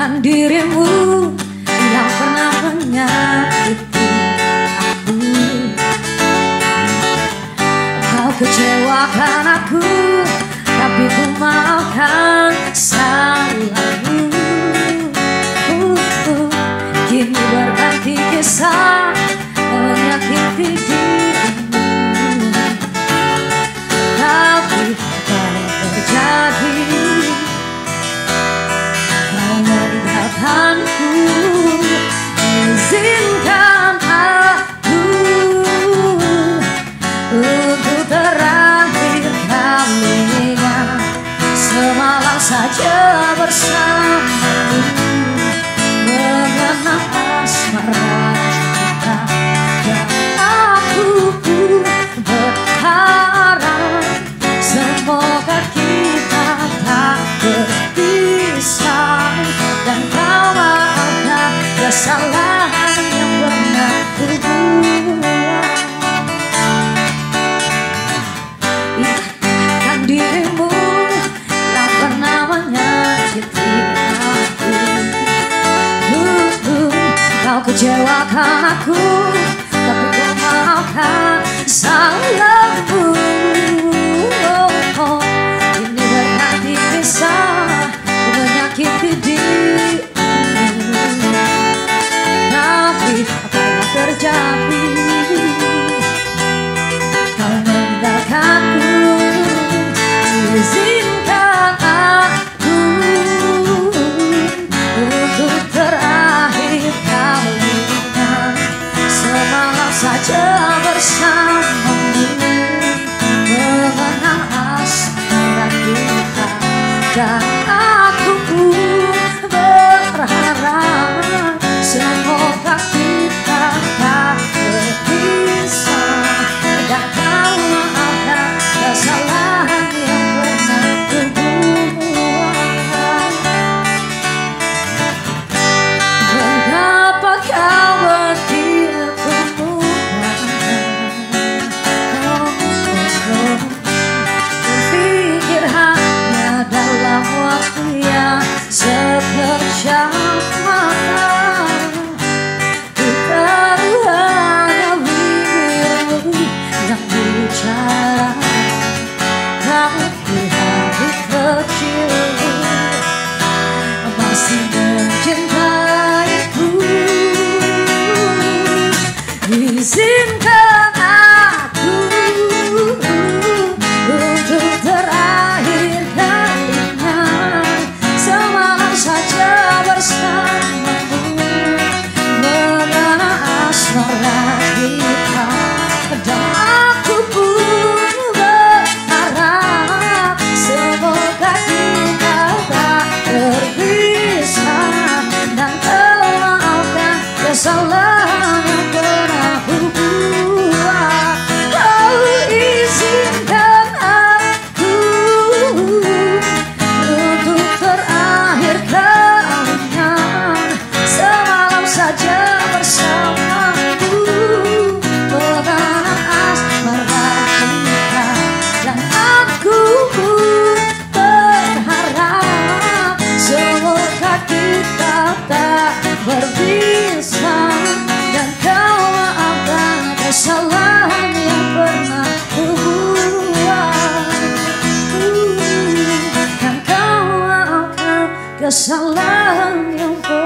memaafkan dirimu yang pernah menyakiti aku. Kau kecewakan aku, tapi ku maafkan salahmu. Kini berganti kisah menyakiti dirimu, tapi apa yang terjadi? Kau meninggalkanku, izinkan aku untuk terakhir kalinya semalam saja bersamamu, mengenang asmara kita. Dan aku berharap semoga kita tak berpisah, dan kau maafkan kesalahan yang pernah ku buat. Ingatkan dirimu yang pernah menyakiti aku. Kau kecewakan aku, tapi ku maafkan salahmu. Ini berganti kisah menyakiti dirimu, tapi apa yang terjadi? Kau meninggalkanku, izinkan aku untuk terakhir kalinya semalam saja bersamamu, mengenang asmara kita. Dan aku berharap semoga kita tak berpisah, dan kau maafkan kesalahan yang pernah ku buat. Mengapa kau bertipu berpikir hanya dalam waktu yang sekejap mata? Bukan hanya bibirmu yang bicara, tapi hati kecilmu masih mencintaiku. Izinkan aku untuk terakhir kalinya semalam saja bersamamu, mengenang asmara kita. Dan aku pun berharap semoga kita tak terpisah, dan kau maafkan kesalahan yang pernah ku buat. Kau izinkan aku untuk terakhir kalinya semalam saja bersamamu, mengenang asmara kita. Dan aku berharap semoga kita tak berpisah, dan kau maafkan kesalahan yang pernah ku buat. Dan kau maafkan kesalahan yang pernah